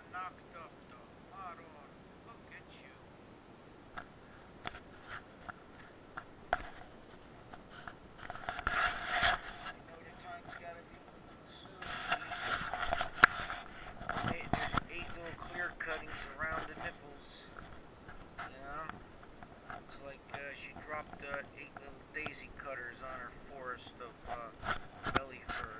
knocked up the motor. Look at you. I know the time's gotta be soon. There's 8 little clear cuttings around the nipples. Yeah. Looks like she dropped 8 little daisy cutters on her forest of belly fur.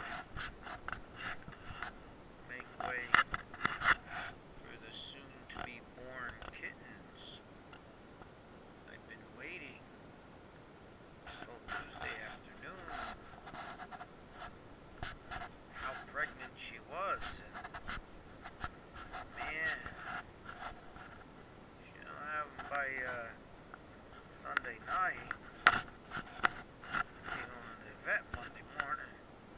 Make way for the soon-to-be-born kittens. I've been waiting till Tuesday afternoon. How pregnant she was, and man, she'll have them by Sunday night. Be going to the vet Monday morning.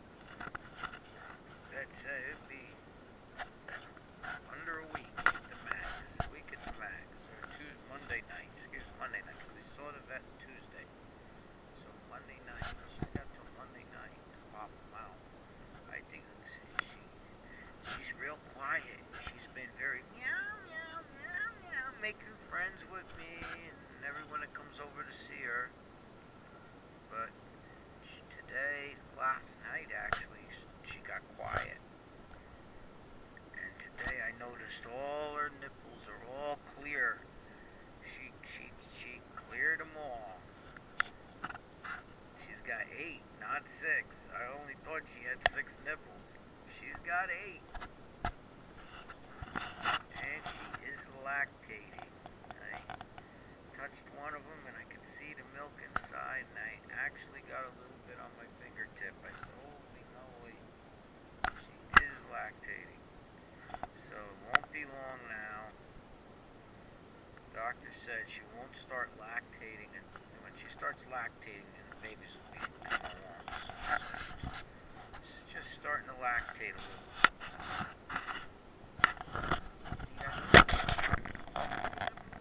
Vet said it'd be under a week at the max. A week at the max. Or Monday night. Excuse me, Monday night. Because we saw the vet Tuesday. So Monday night. She's got till Monday night to pop them out. I think she's real quiet. She's been very meow, meow, meow, meow, making friends with me and everyone that comes over to see her. But today, last night actually, she got quiet. And today I noticed all her nipples are all clear. She cleared them all. She's got 8, not 6. I only thought she had 6 nipples. She's got 8. And she is lactating. I touched one of them and I could see the milk inside, and I actually got a little bit on my fingertip. I said, holy moly, she is lactating. So it won't be long now. The doctor said she won't start lactating, and when she starts lactating, then the babies will be born. It's just starting to lactate a little. See that?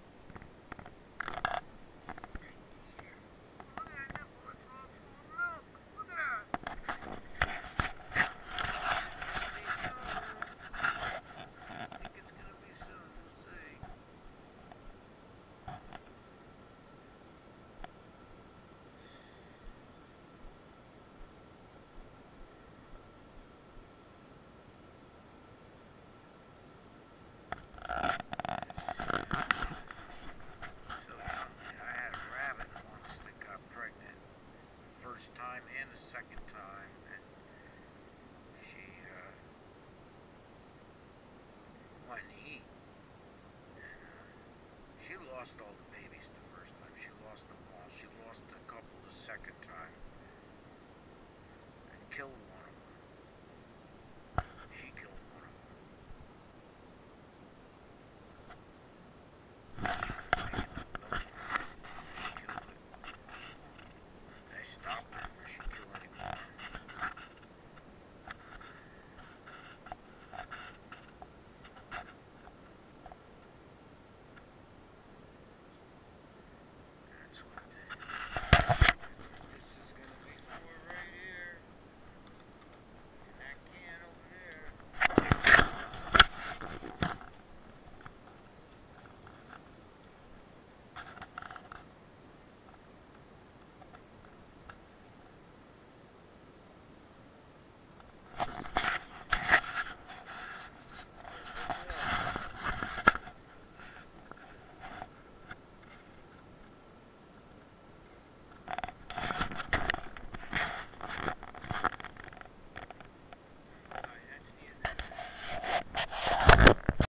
Time and the second time, and she wanted to eat, and she lost all the babies the first time. She lost them all. She lost a couple the second time and killed one.